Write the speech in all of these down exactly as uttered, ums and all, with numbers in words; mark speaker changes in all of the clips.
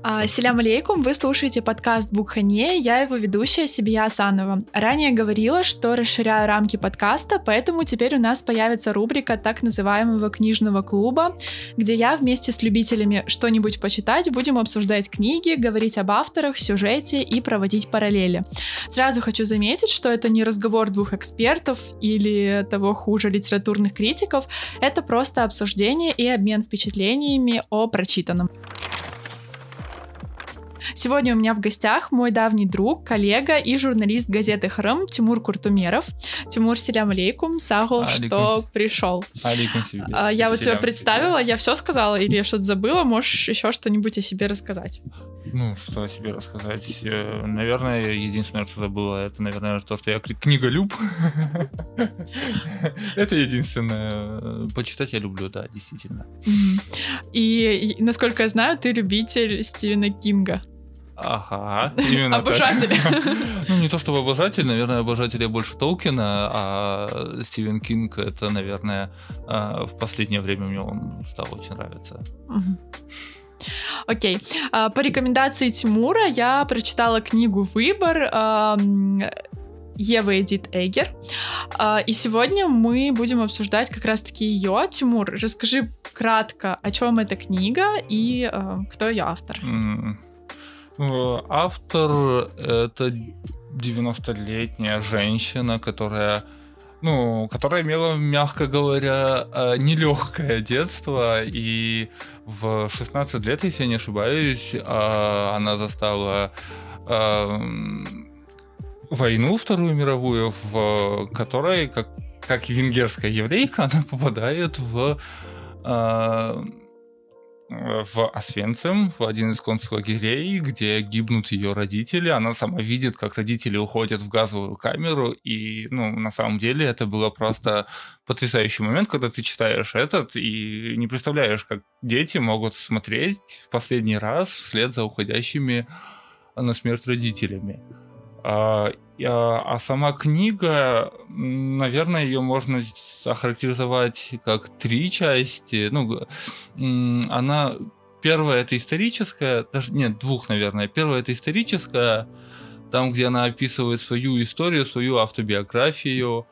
Speaker 1: Ассаляму алейкум, вы слушаете подкаст Букхане, я его ведущая Сибия Асанова. Ранее говорила, что расширяю рамки подкаста, поэтому теперь у нас появится рубрика так называемого книжного клуба, где я вместе с любителями что-нибудь почитать будем обсуждать книги, говорить об авторах, сюжете и проводить параллели. Сразу хочу заметить, что это не разговор двух экспертов или того хуже литературных критиков, это просто обсуждение и обмен впечатлениями о прочитанном. Сегодня у меня в гостях мой давний друг, коллега и журналист газеты «Храм» Тимур Куртумеров. Тимур, салям алейкум, сагул, что пришел.
Speaker 2: Алейкум себе.
Speaker 1: Я вот тебя представила, я все сказала или я что-то забыла? Можешь еще что-нибудь о себе рассказать?
Speaker 2: Ну, что о себе рассказать? Наверное, единственное, что забыла, это, наверное, то, что я книголюб. Это единственное. Почитать я люблю, да, действительно.
Speaker 1: И, насколько я знаю, ты любитель Стивена Кинга.
Speaker 2: Ага,
Speaker 1: именно обожатель.
Speaker 2: Ну, не то чтобы обожатель, наверное, обожатель я больше Толкина, а Стивен Кинг, это, наверное, в последнее время мне он стал очень нравиться.
Speaker 1: Окей. По рекомендации Тимура я прочитала книгу «Выбор» Евы Эдит Эггер. И сегодня мы будем обсуждать как раз-таки ее. Тимур, расскажи кратко, о чем эта книга и кто ее автор.
Speaker 2: Автор — это девяностолетняя женщина, которая, ну, которая имела, мягко говоря, нелегкое детство, и в шестнадцать лет, если я не ошибаюсь, она застала войну Вторую мировую, в которой, как, как и венгерская еврейка, она попадает в в Освенцим, в один из концлагерей, где гибнут ее родители. Она сама видит, как родители уходят в газовую камеру, и, ну, на самом деле это было просто потрясающий момент, когда ты читаешь этот и не представляешь, как дети могут смотреть в последний раз вслед за уходящими на смерть родителями. А, а сама книга, наверное, ее можно охарактеризовать как три части. Ну, она первая — это историческая, даже нет, двух, наверное. Первая — это историческая, там, где она описывает свою историю, свою автобиографию.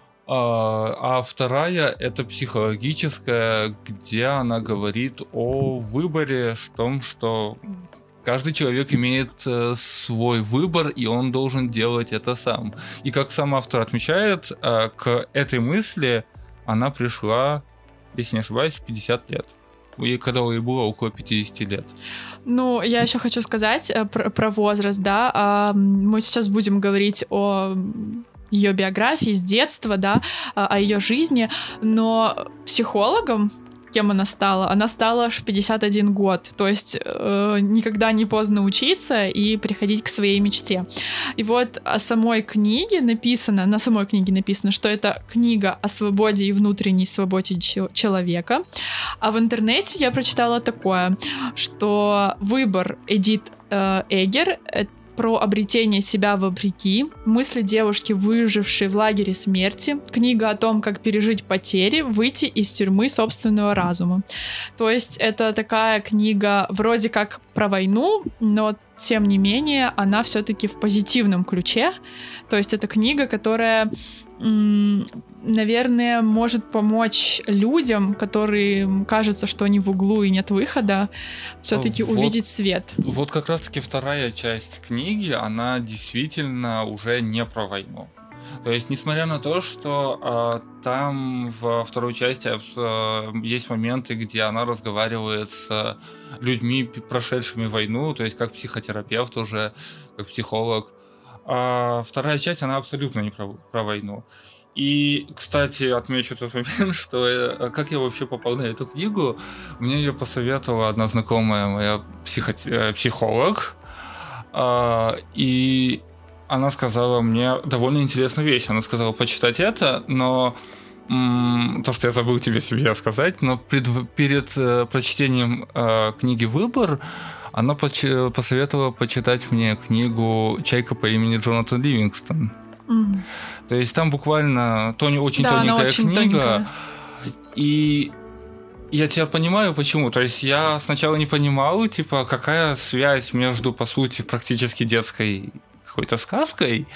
Speaker 2: А, а вторая — это психологическая, где она говорит о выборе, о том, что каждый человек имеет э, свой выбор, и он должен делать это сам. И как сам автор отмечает, э, к этой мысли она пришла, если не ошибаюсь, в пятьдесят лет. И когда ей было около пятьдесят лет.
Speaker 1: Ну, я еще хочу сказать э, про, про возраст, да. Э, мы сейчас будем говорить о ее биографии с детства, да, о ее жизни, но психологом, кем она стала? Она стала аж в пятьдесят один год, то есть э, никогда не поздно учиться и приходить к своей мечте. И вот о самой книге написано, на самой книге написано, что это книга о свободе и внутренней свободе ч- человека, а в интернете я прочитала такое, что выбор Эдит э, Эггер — это про обретение себя вопреки, мысли девушки, выжившей в лагере смерти, книга о том, как пережить потери, выйти из тюрьмы собственного разума. То есть это такая книга вроде как про войну, но тем не менее она все-таки в позитивном ключе. То есть это книга, которая, м- наверное, может помочь людям, которые кажется, что они в углу и нет выхода, все-таки вот, увидеть свет.
Speaker 2: Вот как раз-таки вторая часть книги, она действительно уже не про войну. То есть, несмотря на то, что э, там во второй части э, есть моменты, где она разговаривает с людьми, прошедшими войну, то есть как психотерапевт уже, как психолог, а вторая часть, она абсолютно не про, про войну. И, кстати, отмечу тот момент, что как я вообще попал на эту книгу, мне ее посоветовала одна знакомая моя психо- психолог, э, и она сказала мне довольно интересную вещь. Она сказала почитать это, но м- то, что я забыл тебе себе сказать, но пред, перед э, прочтением э, книги «Выбор» она поч- посоветовала почитать мне книгу «Чайка по имени Джонатан Ливингстон». Mm. То есть там буквально тони- очень да, тоненькая очень книга. Тоненькая. И Я тебя понимаю, почему. То есть я сначала не понимал, типа, какая связь между, по сути, практически детской какой-то сказкой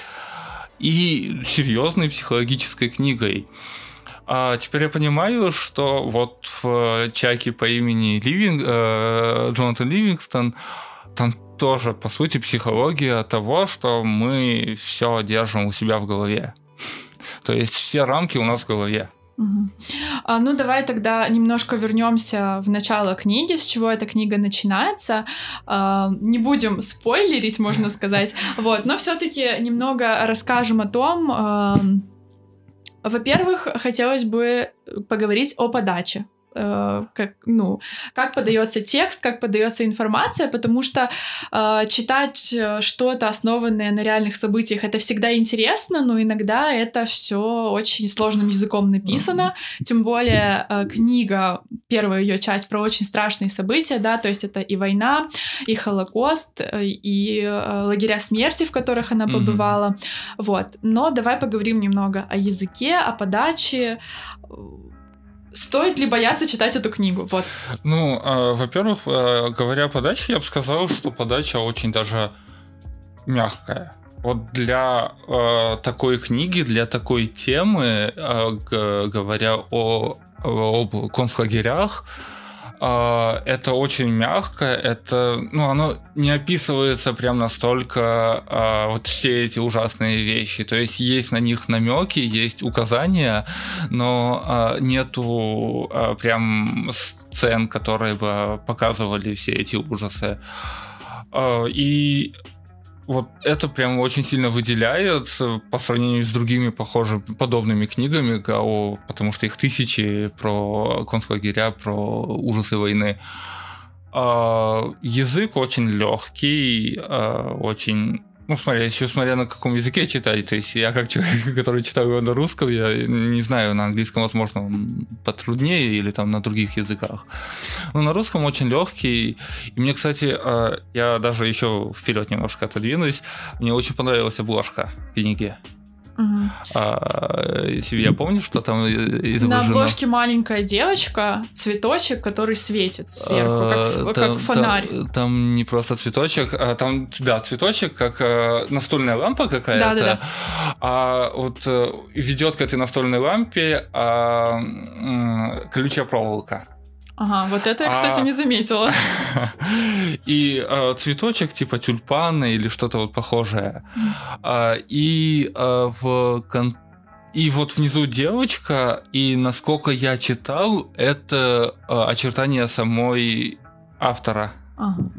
Speaker 2: и серьезной психологической книгой. А теперь я понимаю, что вот в Чаке по имени Ливинг, э, Джонатан Ливингстон, там тоже, по сути, психология того, что мы все держим у себя в голове. То есть все рамки у нас в голове.
Speaker 1: Угу. А, ну, давай тогда немножко вернемся в начало книги, с чего эта книга начинается. А, не будем спойлерить, можно сказать, вот, но все-таки немного расскажем о том. А, во-первых, хотелось бы поговорить о подаче. Как, ну, как подается текст, как подается информация, потому что э, читать что-то, основанное на реальных событиях, это всегда интересно, но иногда это все очень сложным языком написано, mm-hmm. тем более э, книга, первая ее часть про очень страшные события, да, то есть это и война, и Холокост, и э, лагеря смерти, в которых она побывала, mm-hmm. вот. Но давай поговорим немного о языке, о подаче. Стоит ли бояться читать эту книгу? Вот.
Speaker 2: Ну, э, во-первых, э, говоря о подаче, я бы сказал, что подача очень даже мягкая. Вот для э, такой книги, для такой темы, э, г- говоря о, об концлагерях, Uh, это очень мягко, это, ну, оно не описывается прям настолько uh, вот все эти ужасные вещи, то есть есть на них намеки, есть указания, но uh, нету uh, прям сцен, которые бы показывали все эти ужасы. Uh, и вот это прям очень сильно выделяет по сравнению с другими похожими, подобными книгами, потому что их тысячи про концлагеря, про ужасы войны. Язык очень легкий, очень... Ну, смотря, еще смотря на каком языке читать. То есть я как человек, который читаю его на русском, я не знаю, на английском, возможно, он потруднее или там на других языках. Но на русском очень легкий. И мне, кстати, я даже еще вперед немножко отодвинусь. Мне очень понравилась обложка книги.
Speaker 1: Угу.
Speaker 2: А, если я помню, что там изображено.
Speaker 1: На обложке маленькая девочка, цветочек, который светит сверху, а, как, там, как фонарь.
Speaker 2: Там, там не просто цветочек, а там, да, цветочек, как а, настольная лампа какая-то.
Speaker 1: Да, да, да.
Speaker 2: А вот а, ведет к этой настольной лампе а, м, колючая проволока.
Speaker 1: Ага, вот это я, кстати, а... не заметила.
Speaker 2: И э, цветочек типа тюльпана или что-то вот похожее. А, и, э, в кон... и вот внизу девочка, и насколько я читал, это э, очертания самой автора.
Speaker 1: Ага.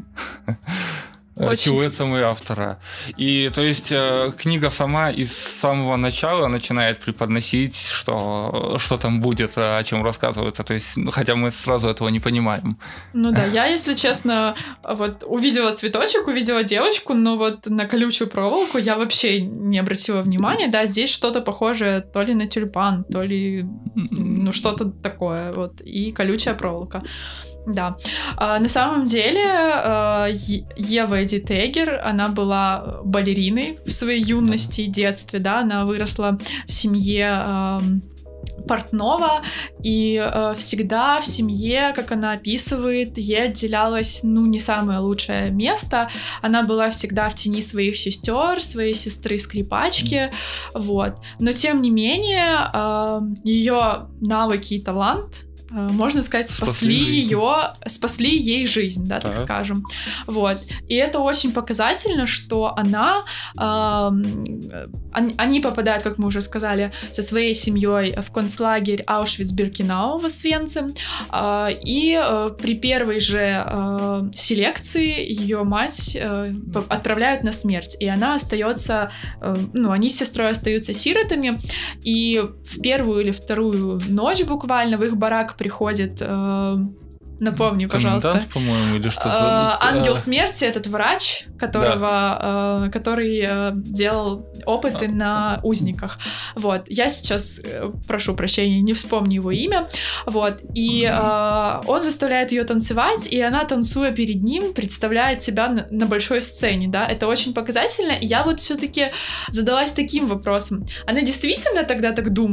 Speaker 2: Силуэт самой автора. И то есть э, книга сама из самого начала начинает преподносить, что, что там будет, о чем рассказывается. То есть, хотя мы сразу этого не понимаем.
Speaker 1: Ну да, я, если честно, вот увидела цветочек, увидела девочку, но вот на колючую проволоку я вообще не обратила внимания. Да, здесь что-то похожее то ли на тюльпан, то ли ну что-то такое. Вот. И колючая проволока. Да. А, на самом деле а, Ева Эдит Эггер, она была балериной в своей юности и детстве, да, она выросла в семье а, портного, и а, всегда в семье, как она описывает, ей отделялось, ну, не самое лучшее место, она была всегда в тени своих сестер, своей сестры-скрипачки, вот, но тем не менее а, ее навыки и талант, можно сказать, спасли, спасли ее, спасли ей жизнь, да, так, так скажем. Вот. И это очень показательно, что она, э, они попадают, как мы уже сказали, со своей семьей в концлагерь Аушвиц-Биркенау в Освенцим, э, и э, при первой же э, селекции ее мать э, отправляют на смерть, и она остается, э, ну, они с сестрой остаются сиротами, и в первую или вторую ночь буквально в их барак приходит, э, напомни, пожалуйста.
Speaker 2: Комендант, по-моему, или что-то.
Speaker 1: Э, ангел смерти, этот врач, которого, да. э, который э, делал опыты а. на узниках. Вот. Я сейчас, э, прошу прощения, не вспомню его имя. Вот. И mm-hmm. э, он заставляет ее танцевать, и она, танцуя перед ним, представляет себя на, на большой сцене, да. Это очень показательно. И я вот все-таки задалась таким вопросом. Она действительно тогда так думала?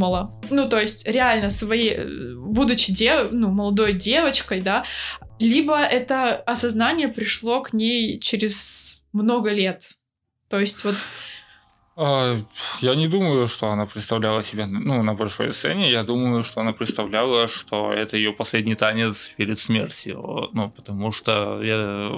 Speaker 1: ну, то есть реально своей, будучи дев, ну, молодой девочкой, да, либо это осознание пришло к ней через много лет. То есть вот...
Speaker 2: Я не думаю, что она представляла себя, ну, на большой сцене. Я думаю, что она представляла, что это ее последний танец перед смертью. Ну, потому что я,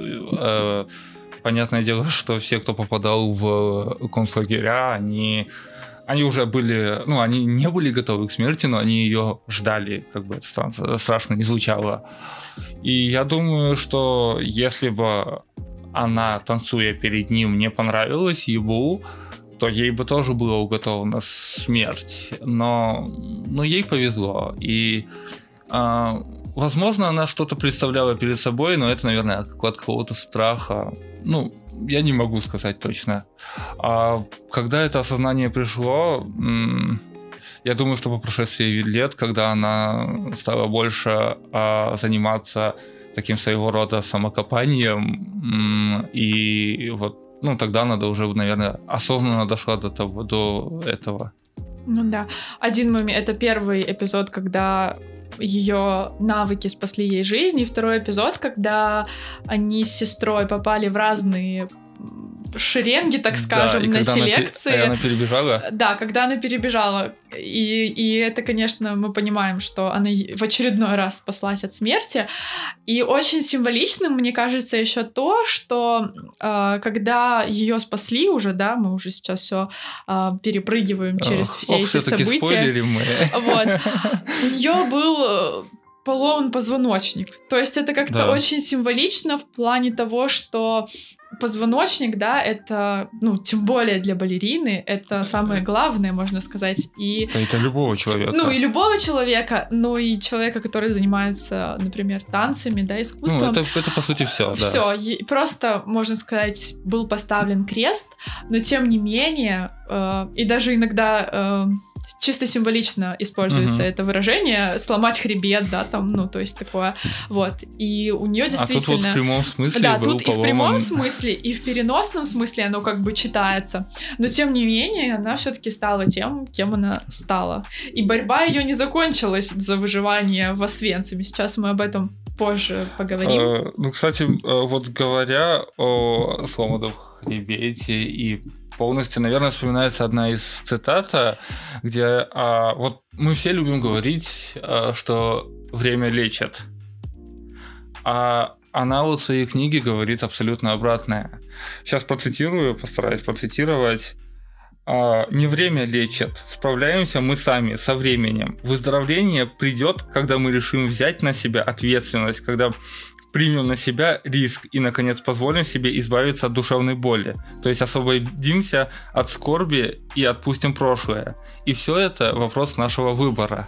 Speaker 2: э, понятное дело, что все, кто попадал в концлагеря, они, они уже были, ну, они не были готовы к смерти, но они ее ждали, как бы это страшно, страшно не звучало. И я думаю, что если бы она, танцуя перед ним, не понравилась ему, то ей бы тоже была уготована смерть. Но, но ей повезло. И, э, возможно, она что-то представляла перед собой, но это, наверное, от какого-то страха. Ну, я не могу сказать точно. А когда это осознание пришло, м- я думаю, что по прошествии лет, когда она стала больше э, заниматься таким своего рода самокопанием, м- и вот, ну, тогда она уже, наверное, осознанно дошла до того, до этого.
Speaker 1: Ну да. Один момент, это первый эпизод, когда ее навыки спасли ей жизнь, и второй эпизод, когда они с сестрой попали в разные шеренги, так скажем, да, на селекции.
Speaker 2: Она, она перебежала?
Speaker 1: Да, когда она перебежала. И, и это, конечно, мы понимаем, что она в очередной раз спаслась от смерти. И очень символичным, мне кажется, еще то, что э, когда ее спасли уже, да, мы уже сейчас все э, перепрыгиваем через Ох, все эти события.
Speaker 2: Спойлерим мы.
Speaker 1: Вот. У нее был поломан позвоночник. То есть это как-то да. очень символично в плане того, что позвоночник, да, это, ну, тем более для балерины, это самое главное, можно сказать. И,
Speaker 2: это любого человека.
Speaker 1: Ну, и любого человека, но и человека, который занимается, например, танцами, да, искусством.
Speaker 2: Ну, это, это по сути все, да.
Speaker 1: Все, просто, можно сказать, был поставлен крест, но тем не менее, э, и даже иногда... Э, чисто символично используется uh-huh. это выражение, сломать хребет, да, там, ну, то есть такое, вот, и у нее действительно...
Speaker 2: А тут вот в прямом смысле
Speaker 1: Да,
Speaker 2: был
Speaker 1: тут
Speaker 2: поломан...
Speaker 1: и в прямом смысле, и в переносном смысле оно как бы читается, но тем не менее она все-таки стала тем, кем она стала, и борьба ее не закончилась за выживание в Освенциме, сейчас мы об этом позже поговорим.
Speaker 2: Uh, ну, кстати, вот говоря о сломанном хребете и полностью, наверное, вспоминается одна из цитат, где а, вот мы все любим говорить, а, что время лечит. А она вот в своей книге говорит абсолютно обратное. Сейчас процитирую, постараюсь процитировать. А, «Не время лечит, справляемся мы сами со временем. Выздоровление придет, когда мы решим взять на себя ответственность, когда примем на себя риск и, наконец, позволим себе избавиться от душевной боли. То есть освободимся от скорби и отпустим прошлое. И все это вопрос нашего выбора».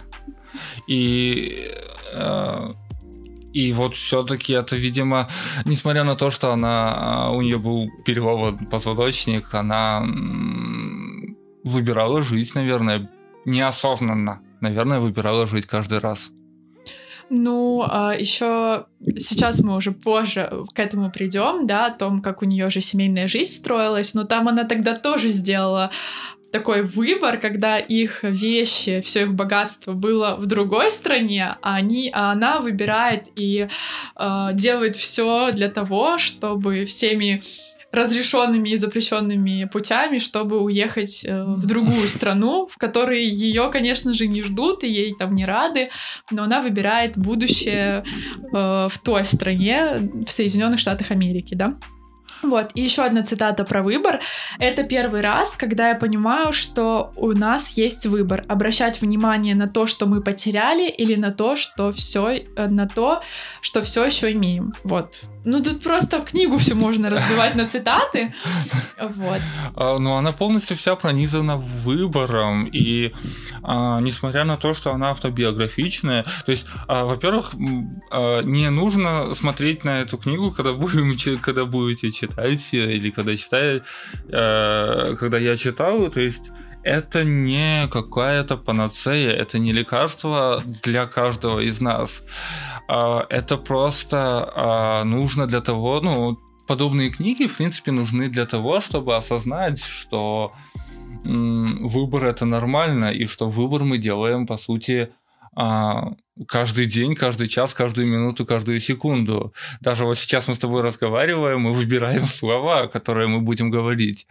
Speaker 2: И, э, и вот все-таки это, видимо, несмотря на то, что она, у нее был переломан позвоночник, она м, выбирала жить, наверное, неосознанно. Наверное, выбирала жить каждый раз.
Speaker 1: Ну, а еще сейчас мы уже позже к этому придем, да, о том, как у нее же семейная жизнь строилась, но там она тогда тоже сделала такой выбор, когда их вещи, все их богатство было в другой стране, а, они, а она выбирает и э, делает все для того, чтобы всеми разрешенными и запрещенными путями, чтобы уехать э, в другую страну, в которой ее, конечно же, не ждут и ей там не рады, но она выбирает будущее э, в той стране, в Соединенных Штатах Америки, да. Вот, и еще одна цитата про выбор. Это первый раз, когда я понимаю, что у нас есть выбор. Обращать внимание на то, что мы потеряли, или на то, что все, на то, что все еще имеем. Вот. Ну, тут просто книгу все можно разбивать на цитаты. Вот.
Speaker 2: А, ну, она полностью вся пронизана выбором. И а, несмотря на то, что она автобиографичная, то есть, а, во-первых, а, не нужно смотреть на эту книгу, когда, будем, когда будете читать, или когда читаю, а, когда я читал, то есть это не какая-то панацея, это не лекарство для каждого из нас. Это просто нужно для того, ну, подобные книги, в принципе, нужны для того, чтобы осознать, что выбор — это нормально, и что выбор мы делаем, по сути, каждый день, каждый час, каждую минуту, каждую секунду. Даже вот сейчас мы с тобой разговариваем, мы выбираем слова, которые мы будем говорить.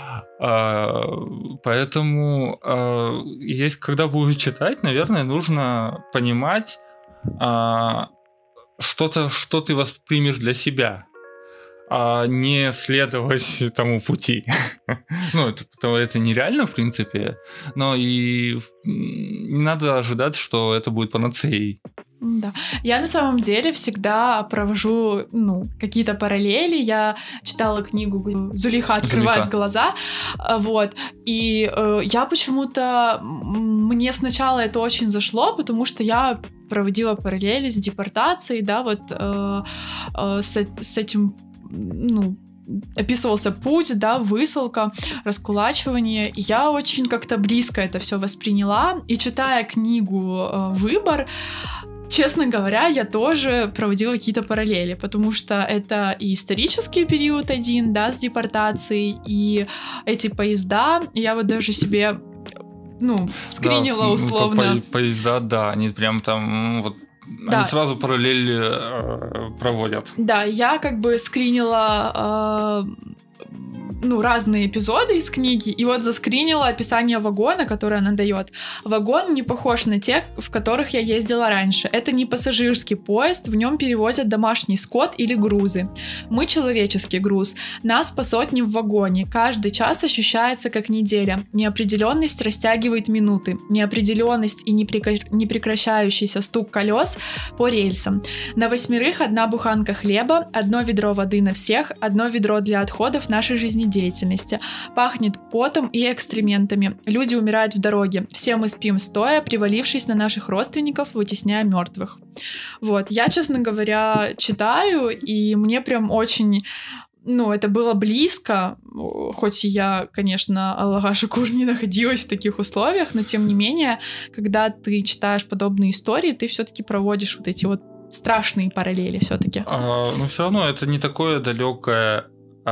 Speaker 2: Поэтому, есть, когда будешь читать, наверное, нужно понимать, что-то, что ты воспримешь для себя, а не следовать тому пути. Ну, это, это нереально, в принципе, но и не надо ожидать, что это будет панацеей.
Speaker 1: Да. Я на самом деле всегда провожу, ну, какие-то параллели. Я читала книгу «Зулейха открывает Зулейха. глаза», вот, и э, я почему-то... Мне сначала это очень зашло, потому что я проводила параллели с депортацией, да, вот э, э, с, с этим, ну, описывался путь, да, высылка, раскулачивание. И я очень как-то близко это все восприняла. И читая книгу э, «Выбор», честно говоря, я тоже проводила какие-то параллели, потому что это и исторический период один, да, с депортацией, и эти поезда. Я вот даже себе, ну, скринила, да, условно.
Speaker 2: По- поезда, да, они прям там вот. Да. Они сразу параллели э, проводят.
Speaker 1: Да, я как бы скринила э, ну, разные эпизоды из книги, и вот заскринила описание вагона, которое она дает. Вагон не похож на те, в которых я ездила раньше. Это не пассажирский поезд, в нем перевозят домашний скот или грузы. Мы человеческий груз. Нас по сотне в вагоне. Каждый час ощущается как неделя. Неопределенность растягивает минуты. Неопределенность и непрекра... непрекращающийся стук колес по рельсам. На восьмерых одна буханка хлеба, одно ведро воды на всех, одно ведро для отходов нашей жизнедеятельности. Пахнет потом и экскрементами. Люди умирают в дороге. Все мы спим стоя, привалившись на наших родственников, вытесняя мертвых. Вот, я, честно говоря, читаю, и мне прям очень... Ну, это было близко, хоть и я, конечно, Аллаха шукур, не находилась в таких условиях, но тем не менее, когда ты читаешь подобные истории, ты все-таки проводишь вот эти вот страшные параллели все-таки.
Speaker 2: А, но все равно это не такое далекое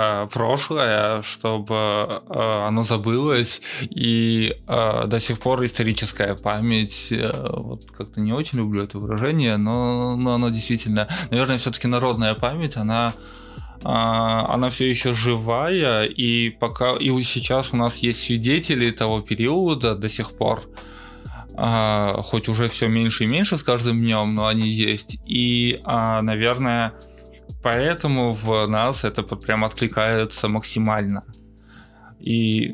Speaker 2: прошлое, чтобы э, оно забылось, и э, до сих пор историческая память, э, вот как-то не очень люблю это выражение, но, но оно действительно, наверное, все-таки народная память, она, э, она все еще живая, и пока и сейчас у нас есть свидетели того периода до сих пор, э, хоть уже все меньше и меньше с каждым днем, но они есть, и, э, наверное, поэтому в нас это прям откликается максимально. И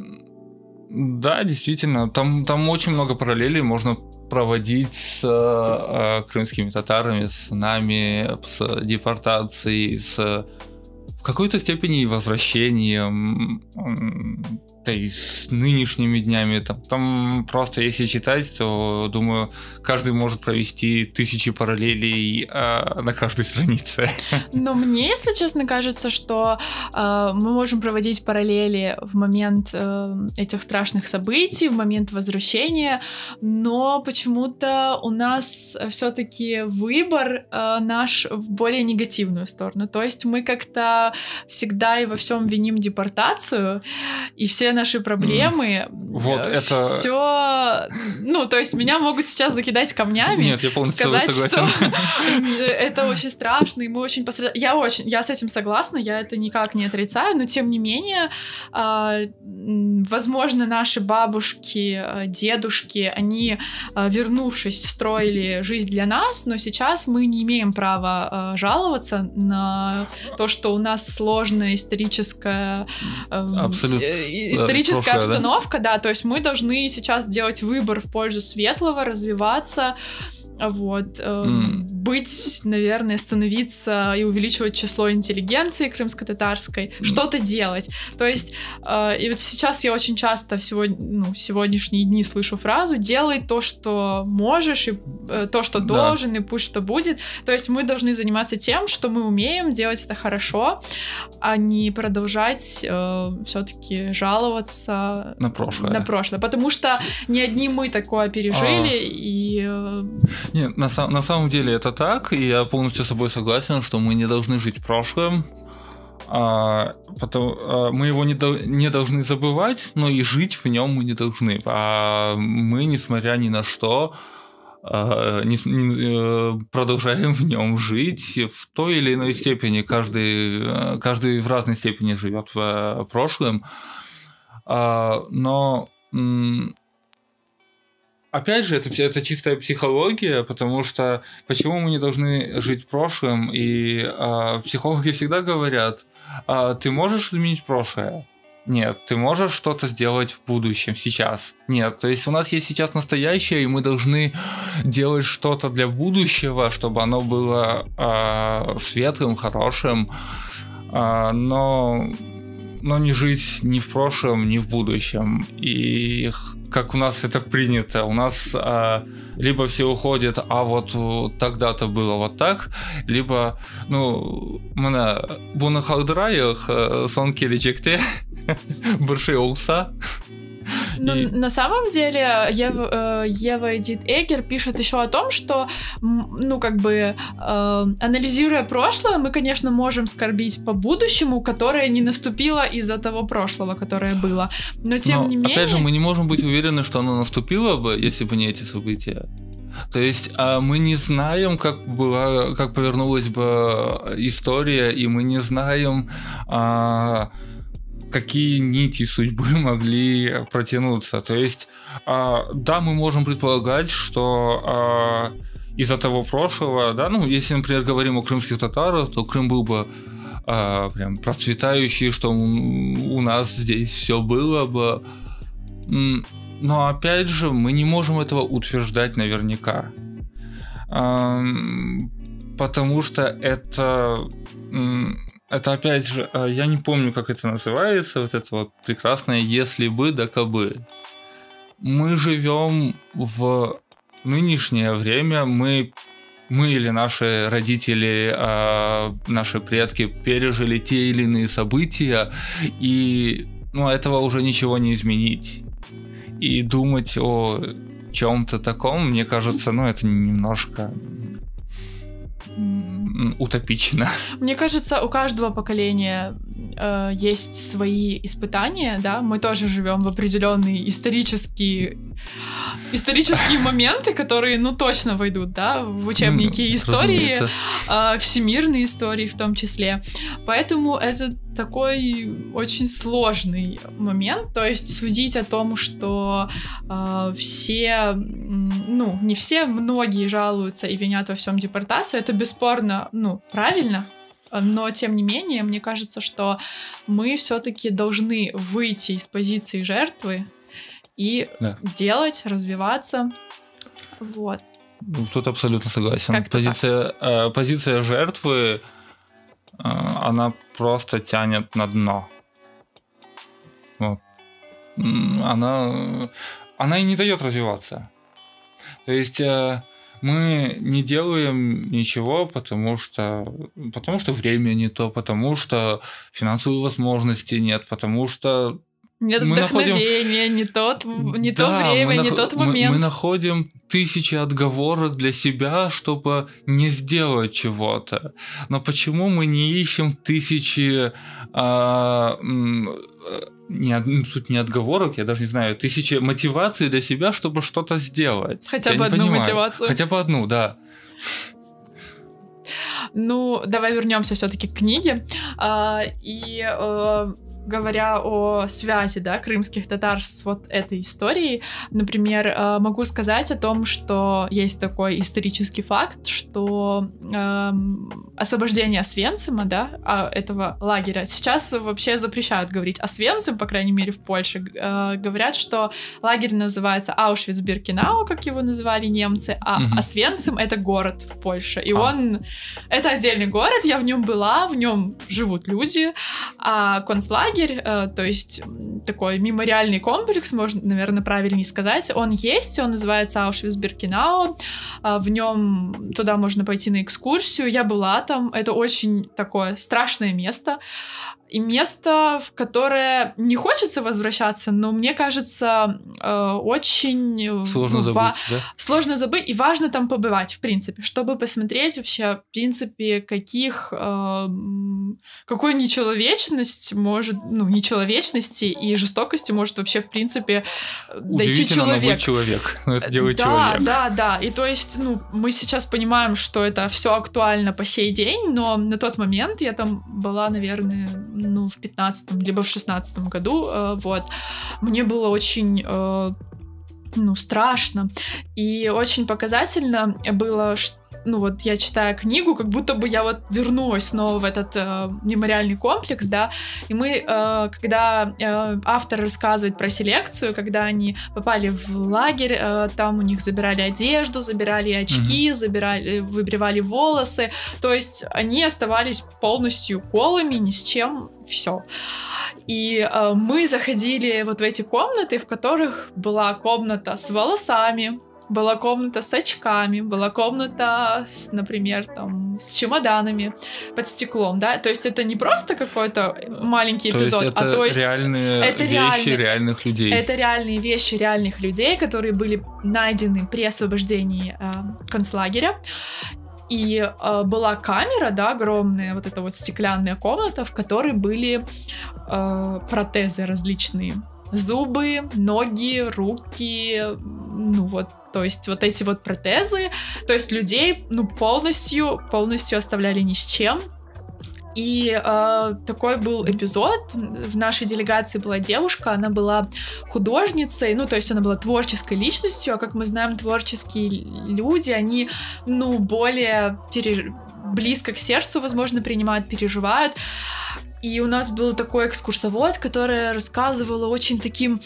Speaker 2: да, действительно, там, там очень много параллелей можно проводить с э, крымскими татарами, с нами, с депортацией, с в какой-то степени возвращением, да и с нынешними днями. Там, там просто, если читать, то, думаю, каждый может провести тысячи параллелей э, на каждой странице.
Speaker 1: Но мне, если честно, кажется, что э, мы можем проводить параллели в момент э, этих страшных событий, в момент возвращения, но почему-то у нас все-таки выбор э, наш в более негативную сторону. То есть мы как-то всегда и во всем виним депортацию, и все наши проблемы,
Speaker 2: вот это...
Speaker 1: все... Ну, то есть меня могут сейчас закидать камнями.
Speaker 2: Нет, я полностью
Speaker 1: сказать,
Speaker 2: согласен.
Speaker 1: Что это очень страшно, и мы очень пострадали. Я очень, я с этим согласна, я это никак не отрицаю, но тем не менее, возможно, наши бабушки, дедушки, они, вернувшись, строили жизнь для нас, но сейчас мы не имеем права жаловаться на то, что у нас сложная историческая...
Speaker 2: Абсолютно.
Speaker 1: Историческая
Speaker 2: прошлое,
Speaker 1: обстановка, да? да, то есть мы должны сейчас делать выбор в пользу светлого, развиваться, вот, э, mm. быть, наверное, становиться и увеличивать число интеллигенции крымско-татарской, mm. что-то делать. То есть, э, и вот сейчас я очень часто в сегодня, ну, сегодняшние дни слышу фразу «делай то, что можешь, и э, то, что да. должен, и пусть что будет». То есть мы должны заниматься тем, что мы умеем, делать это хорошо, а не продолжать э, все-таки жаловаться
Speaker 2: на прошлое.
Speaker 1: на прошлое. Потому что не одни мы такое пережили, а... и... Э,
Speaker 2: Нет, на, на самом деле это так, и я полностью с собой согласен, что мы не должны жить прошлым, А, потом, а, мы его не, до, не должны забывать, но и жить в нем мы не должны. А мы, несмотря ни на что, а, не, не, продолжаем в нем жить в той или иной степени. Каждый, каждый в разной степени живет в прошлом. А, но... Опять же, это, это чистая психология, потому что почему мы не должны жить прошлым? И а, психологи всегда говорят, а, ты можешь изменить прошлое? Нет. Ты можешь что-то сделать в будущем, сейчас? Нет. То есть у нас есть сейчас настоящее, и мы должны делать что-то для будущего, чтобы оно было а, светлым, хорошим, а, но... но не жить ни в прошлом, ни в будущем. И как у нас это принято, у нас а, либо все уходят, а вот тогда-то было вот так, либо, ну, мене буна халдраях сон келечекте большие улса.
Speaker 1: Ну, и... на самом деле, Ева, Ева Эдит Эггер пишет еще о том, что, ну, как бы, э, анализируя прошлое, мы, конечно, можем скорбить по будущему, которое не наступило из-за того прошлого, которое было. Но, тем
Speaker 2: Но,
Speaker 1: не менее...
Speaker 2: опять же, мы не можем быть уверены, что оно наступило бы, если бы не эти события. То есть а мы не знаем, как была, как повернулась бы история, и мы не знаем... А... какие нити судьбы могли протянуться. То есть, э, да, мы можем предполагать, что э, из-за того прошлого, да, ну, если, например, говорим о крымских татарах, то Крым был бы э, прям процветающий, что у нас здесь все было бы. Но, опять же, мы не можем этого утверждать наверняка. Э, потому что это... Э, Это, опять же, я не помню, как это называется, вот это вот прекрасное «если бы да кабы». Мы живем в нынешнее время, мы, мы или наши родители, наши предки пережили те или иные события, и ну, этого уже ничего не изменить. И думать о чем-то таком, мне кажется, ну, это немножко... утопично.
Speaker 1: Мне кажется, у каждого поколения э, есть свои испытания, да, мы тоже живем в определенные исторические исторические моменты, которые, ну, точно войдут, да, в учебники mm, истории, э, всемирной истории в том числе. Поэтому это такой очень сложный момент, то есть судить о том, что э, все, ну, не все, многие жалуются и винят во всем депортацию, это бесспорно, ну, правильно, но тем не менее, мне кажется, что мы все-таки должны выйти из позиции жертвы и да. делать, развиваться, вот.
Speaker 2: Тут абсолютно согласен. Позиция, э, позиция жертвы, она просто тянет на дно. Вот. Она, она и не дает развиваться. То есть мы не делаем ничего, потому что, потому что время не то, потому что финансовых возможностей нет, потому что
Speaker 1: нет
Speaker 2: мы
Speaker 1: вдохновения, находим... не, тот, не да, то время, не нах... тот момент.
Speaker 2: Мы, мы находим тысячи отговорок для себя, чтобы не сделать чего-то. Но почему мы не ищем тысячи... А, не, тут не отговорок, я даже не знаю, тысячи мотиваций для себя, чтобы что-то сделать?
Speaker 1: Хотя
Speaker 2: я
Speaker 1: бы одну понимаю. мотивацию.
Speaker 2: Хотя бы одну, да.
Speaker 1: Ну, давай вернемся все-таки к книге. А, и... А... говоря о связи, да, крымских татар с вот этой историей, например, могу сказать о том, что есть такой исторический факт, что э, освобождение Освенцима, да, этого лагеря, сейчас вообще запрещают говорить Освенцим, по крайней мере, в Польше. Э, говорят, что лагерь называется Аушвиц-Биркенау, как его называли немцы, а mm-hmm. Освенцим — это город в Польше, и ah. он... Это отдельный город, я в нем была, в нем живут люди, а концлагерь, то есть такой мемориальный комплекс, можно, наверное, правильнее сказать. Он есть, он называется Аушвиц-Биркенау. В нем туда можно пойти на экскурсию. Я была там. Это очень такое страшное место. И место, в которое не хочется возвращаться, но мне кажется, э, очень...
Speaker 2: Сложно ну, забыть, ва- да?
Speaker 1: Сложно забыть, и важно там побывать, в принципе, чтобы посмотреть вообще, в принципе, каких... Э, какой нечеловечность может... Ну, нечеловечности и жестокости может вообще, в принципе, дойти человек.
Speaker 2: Быть человек. Но это делает
Speaker 1: да,
Speaker 2: человек.
Speaker 1: Да, да, да. И то есть, ну, мы сейчас понимаем, что это все актуально по сей день, но на тот момент я там была, наверное... ну, в пятнадцатом, либо в шестнадцатом году, э, вот, мне было очень, э, ну, страшно, и очень показательно было, что ну вот я читаю книгу, как будто бы я вот вернулась снова в этот э, мемориальный комплекс, да, и мы, э, когда э, автор рассказывает про селекцию, когда они попали в лагерь, э, там у них забирали одежду, забирали очки, mm-hmm. забирали, выбривали волосы, то есть они оставались полностью голыми, ни с чем, все. И э, мы заходили вот в эти комнаты, в которых была комната с волосами, была комната с очками, была комната, с, например, там, с чемоданами под стеклом, да, то есть это не просто какой-то маленький
Speaker 2: то
Speaker 1: эпизод,
Speaker 2: есть это
Speaker 1: а то есть
Speaker 2: реальные
Speaker 1: это
Speaker 2: вещи
Speaker 1: реальные,
Speaker 2: реальных людей.
Speaker 1: Это реальные вещи реальных людей, которые были найдены при освобождении э, концлагеря. И э, была камера, да, огромная, вот эта вот стеклянная комната, в которой были э, протезы различные. Зубы, ноги, руки, ну вот, то есть вот эти вот протезы, то есть людей, ну, полностью, полностью оставляли ни с чем. И э, такой был эпизод, в нашей делегации была девушка, она была художницей, ну, то есть она была творческой личностью, а как мы знаем, творческие люди, они, ну, более переж... близко к сердцу, возможно, принимают, переживают. И у нас был такой экскурсовод, которая рассказывала очень таким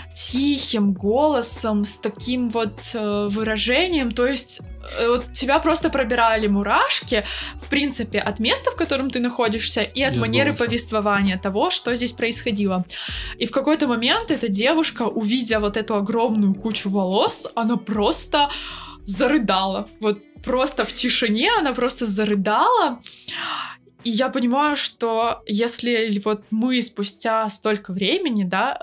Speaker 1: тихим голосом, с таким вот э, выражением, то есть э, вот тебя просто пробирали мурашки, в принципе, от места, в котором ты находишься, и от Я манеры голоса. повествования того, что здесь происходило. И в какой-то момент эта девушка, увидя вот эту огромную кучу волос, она просто зарыдала. Вот просто в тишине она просто зарыдала. И я понимаю, что если вот мы спустя столько времени, да,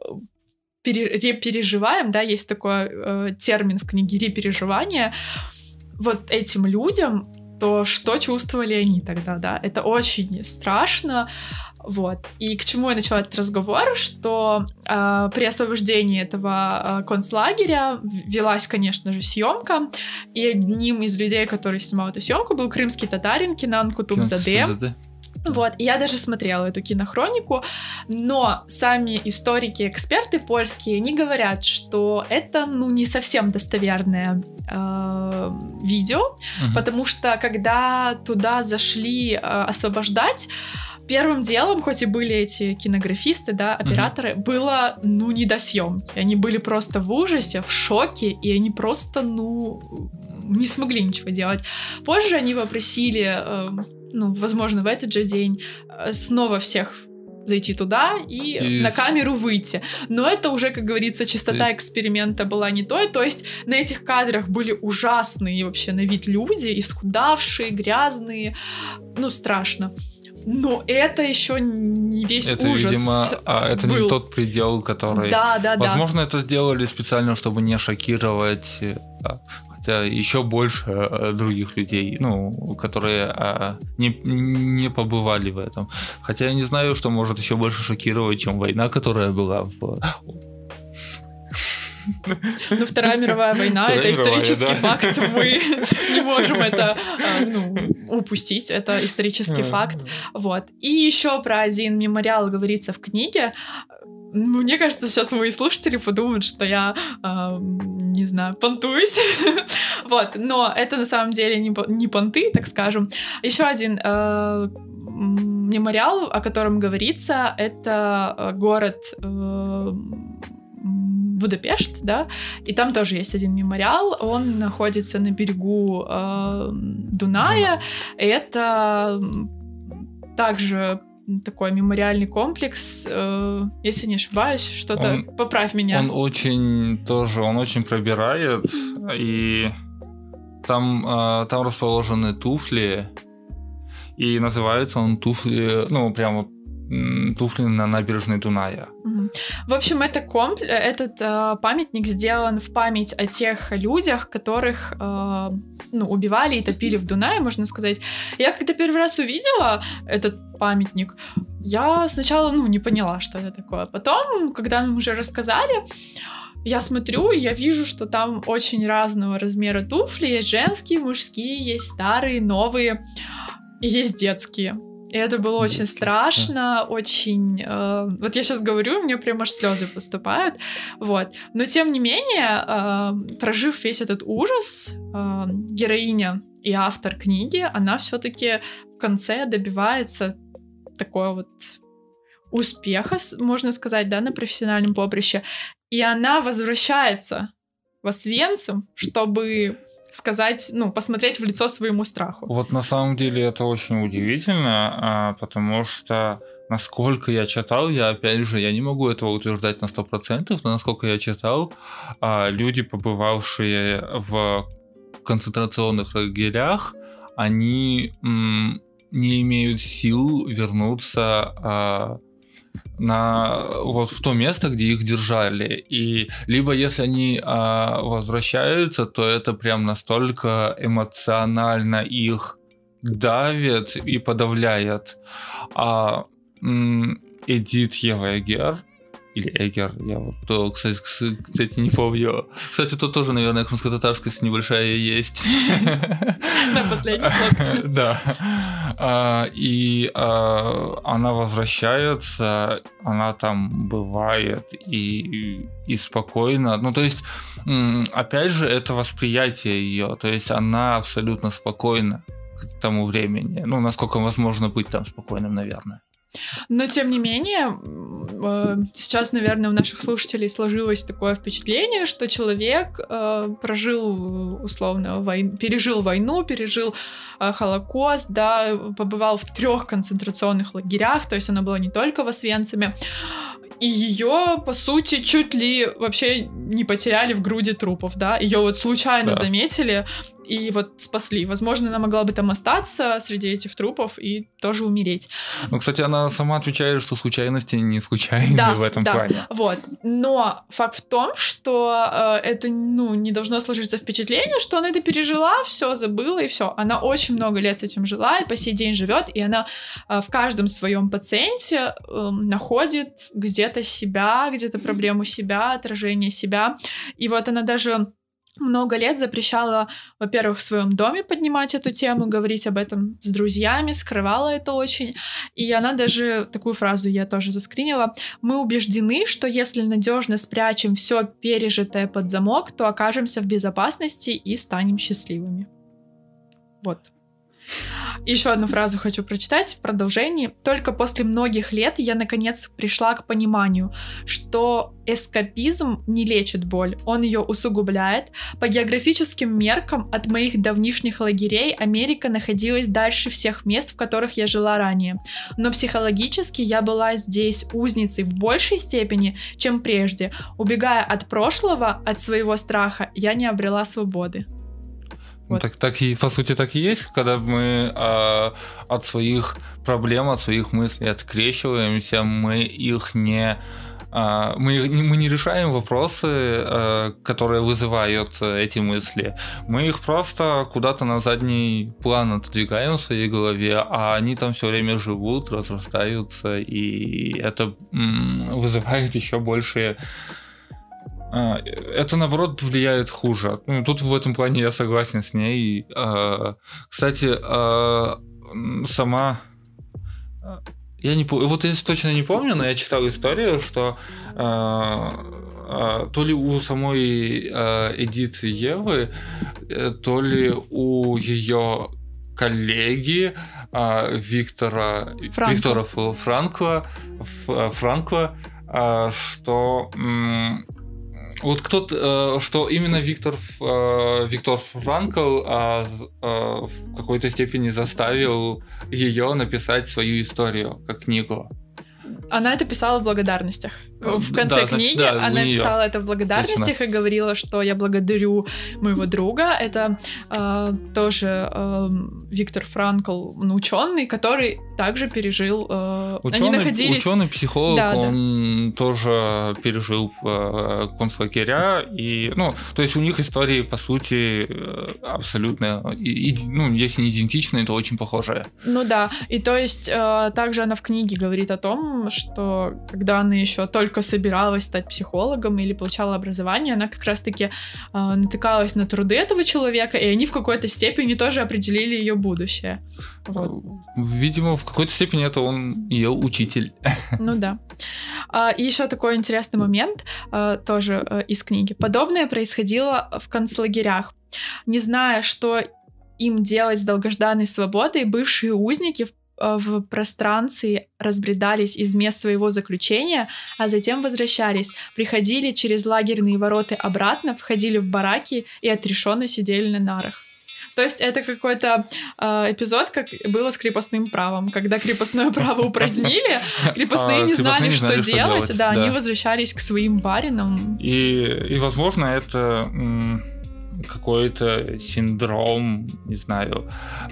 Speaker 1: репереживаем, да, есть такой э, термин в книге репереживание, вот этим людям, то что чувствовали они тогда, да? Это очень страшно, вот. И к чему я начала этот разговор, что э, при освобождении этого э, концлагеря велась, конечно же, съемка, и одним из людей, который снимал эту съемку, был крымский татарин Кенан Кутубзаде. Вот, и я даже смотрела эту кинохронику, но сами историки, эксперты польские, они говорят, что это, ну, не совсем достоверное э, видео, угу. потому что когда туда зашли э, освобождать, первым делом, хоть и были эти кинографисты, да, операторы, угу. было, ну, не до съемки. Они были просто в ужасе, в шоке, и они просто, ну, не смогли ничего делать. Позже они попросили... Э, ну, возможно, в этот же день снова всех зайти туда и, и на камеру выйти. Но это уже, как говорится, чистота есть... эксперимента была не той. То есть на этих кадрах были ужасные вообще на вид люди, исхудавшие, грязные. Ну, страшно. Но это еще не весь
Speaker 2: это,
Speaker 1: ужас.
Speaker 2: Видимо, а, это
Speaker 1: был.
Speaker 2: не тот предел, который...
Speaker 1: Да, да,
Speaker 2: Возможно,
Speaker 1: да.
Speaker 2: это сделали специально, чтобы не шокировать... еще больше э, других людей, ну, которые э, не, не побывали в этом. Хотя я не знаю, что может еще больше шокировать, чем война, которая была в...
Speaker 1: Ну, Вторая мировая война — это исторический да. факт. Мы не можем это ну, упустить. Это исторический факт. Вот. И еще про один мемориал говорится в книге. Мне кажется, сейчас мои слушатели подумают, что я, э, не знаю, понтуюсь. Вот, но это на самом деле не, не понты, так скажем. Еще один э, мемориал, о котором говорится, это город э, Будапешт, да, и там тоже есть один мемориал. Он находится на берегу э, Дуная. Это также такой мемориальный комплекс, э, если не ошибаюсь, что-то,
Speaker 2: он,
Speaker 1: поправь меня.
Speaker 2: Он очень тоже, он очень пробирает, и там, э, там расположены туфли, и называется он туфли, ну, прямо туфли на набережной Дуная.
Speaker 1: Угу. В общем, это комп... этот э, памятник сделан в память о тех людях, которых э, ну, убивали и топили в Дунае, можно сказать. Я когда первый раз увидела этот памятник, я сначала ну, не поняла, что это такое. Потом, когда нам уже рассказали, я смотрю, и я вижу, что там очень разного размера туфли. Есть женские, мужские, есть старые, новые, и есть детские. И это было очень страшно, очень... Э, вот я сейчас говорю, мне прям аж слезы поступают. Вот. Но тем не менее, э, прожив весь этот ужас, э, героиня и автор книги, она все-таки в конце добивается такого вот успеха, можно сказать, да, на профессиональном поприще. И она возвращается в Освенцим, чтобы... сказать, ну, посмотреть в лицо своему страху.
Speaker 2: Вот на самом деле это очень удивительно, потому что, насколько я читал, я, опять же, я не могу этого утверждать на сто процентов, но насколько я читал, люди, побывавшие в концентрационных лагерях, они м, не имеют сил вернуться на вот в то место, где их держали, и либо если они а, возвращаются, то это прям настолько эмоционально их давит и подавляет. А м, Эдит Евегер или Эгер, я вот, то, кстати, кстати, не помню. Кстати, тут тоже, наверное, крымско-татарскость небольшая есть.
Speaker 1: На последний слог.
Speaker 2: Да. И она возвращается, она там бывает и, и спокойно. Ну, то есть, опять же, это восприятие ее. То есть она абсолютно спокойна к тому времени. Ну, насколько возможно быть там спокойным, наверное.
Speaker 1: Но, тем не менее, сейчас, наверное, у наших слушателей сложилось такое впечатление, что человек прожил, условно, войну, пережил войну, пережил Холокост, да, побывал в трех концентрационных лагерях, то есть она была не только в Освенциме, и ее, по сути, чуть ли вообще не потеряли в груди трупов, да, ее вот случайно да. заметили и вот спасли. Возможно, она могла бы там остаться среди этих трупов и тоже умереть.
Speaker 2: Ну, кстати, она сама отвечает, что случайности не случайны да, в этом
Speaker 1: да,
Speaker 2: плане.
Speaker 1: Вот. Но факт в том, что э, это, ну, не должно сложиться впечатление, что она это пережила, все забыла и все. Она очень много лет с этим жила и по сей день живет, и она э, в каждом своем пациенте э, находит где-то себя, где-то проблему себя, отражение себя. И вот она даже много лет запрещала, во-первых, в своем доме поднимать эту тему, говорить об этом с друзьями, скрывала это очень. И она даже такую фразу я тоже заскринила: «Мы убеждены, что если надежно спрячем все пережитое под замок, то окажемся в безопасности и станем счастливыми». Вот. Еще одну фразу хочу прочитать в продолжении. «Только после многих лет я наконец пришла к пониманию, что эскапизм не лечит боль, он ее усугубляет. По географическим меркам от моих давнишних лагерей Америка находилась дальше всех мест, в которых я жила ранее. Но психологически я была здесь узницей в большей степени, чем прежде. Убегая от прошлого, от своего страха, я не обрела свободы».
Speaker 2: Вот. Так, так и, по сути, так и есть, когда мы э, от своих проблем, от своих мыслей открещиваемся, мы их не... Э, мы, мы не решаем вопросы, э, которые вызывают эти мысли. Мы их просто куда-то на задний план отодвигаем в своей голове, а они там все время живут, разрастаются, и это м, вызывает еще большие... Это, наоборот, влияет хуже. Ну, тут в этом плане я согласен с ней. Кстати, сама... Я не помню, вот я точно не помню, но я читал историю, что то ли у самой Эдит Евы, то ли у ее коллеги Виктора Франкла, Виктора Франкла, Франкла что Вот кто-то, что именно Виктор, Виктор Франкл в какой-то степени заставил ее написать свою историю как книгу.
Speaker 1: Она это писала в благодарностях. В конце
Speaker 2: да,
Speaker 1: книги
Speaker 2: значит, да,
Speaker 1: она писала это в благодарностях Точно. И говорила, что я благодарю моего друга. Это э, тоже э, Виктор Франкл, ученый, который также пережил. Э,
Speaker 2: ученый,
Speaker 1: они находились...
Speaker 2: ученый, психолог,
Speaker 1: да,
Speaker 2: он
Speaker 1: да.
Speaker 2: тоже пережил э, концлагеря. И, ну, то есть у них истории, по сути, абсолютно, и, и, ну, если не идентичные, то очень похожие.
Speaker 1: Ну да, и то есть э, также она в книге говорит о том, что когда она еще только собиралась стать психологом или получала образование, она как раз-таки э, натыкалась на труды этого человека, и они в какой-то степени тоже определили ее будущее. Вот.
Speaker 2: Видимо, в какой-то степени это он ее учитель.
Speaker 1: Ну да. А, и еще такой интересный момент, а, тоже а, из книги. Подобное происходило в концлагерях. Не зная, что им делать с долгожданной свободой, бывшие узники в в пространстве разбредались из мест своего заключения, а затем возвращались, приходили через лагерные ворота обратно, входили в бараки и отрешенно сидели на нарах. То есть это какой-то э, эпизод, как было с крепостным правом. Когда крепостное право упразднили, крепостные не знали, что делать, да, они возвращались к своим баринам.
Speaker 2: И, возможно, это... какой-то синдром, не знаю,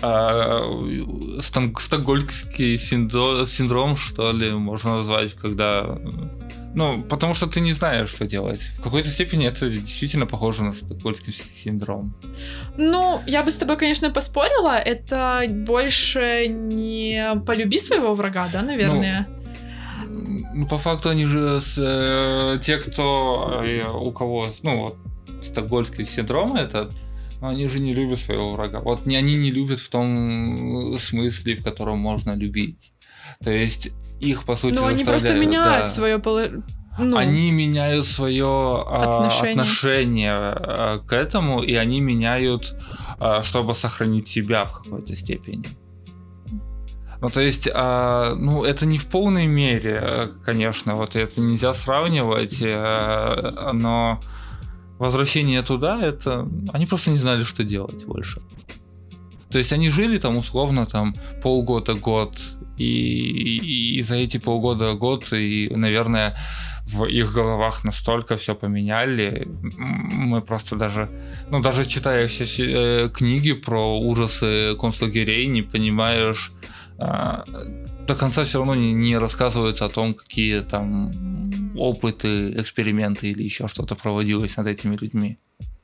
Speaker 2: э, стокгольмский синдром, синдром, что ли, можно назвать, когда... Ну, потому что ты не знаешь, что делать. В какой-то степени это действительно похоже на стокгольмский синдром.
Speaker 1: Ну, я бы с тобой, конечно, поспорила. Это больше не полюби своего врага, да, наверное?
Speaker 2: Ну, ну по факту они же с, э, те, кто... Э, у кого... Ну, вот, стокгольмский синдром этот, но они же не любят своего врага. Вот не, они не любят в том смысле, в котором можно любить. То есть их, по сути,
Speaker 1: ну, они просто меняют да, свое положение. Ну,
Speaker 2: они меняют свое отношение. отношение к этому, и они меняют, чтобы сохранить себя в какой-то степени. Ну, то есть, а, ну, это не в полной мере, конечно, вот это нельзя сравнивать, а, но возвращение туда, это... Они просто не знали, что делать больше. То есть они жили там условно там полгода-год, и, и, и за эти полгода-год, и, наверное, в их головах настолько все поменяли. Мы просто даже, ну, даже читая все, все книги про ужасы концлагерей, не понимаешь, а, до конца все равно не, не рассказывается о том, какие там опыты, эксперименты или еще что-то проводилось над этими людьми.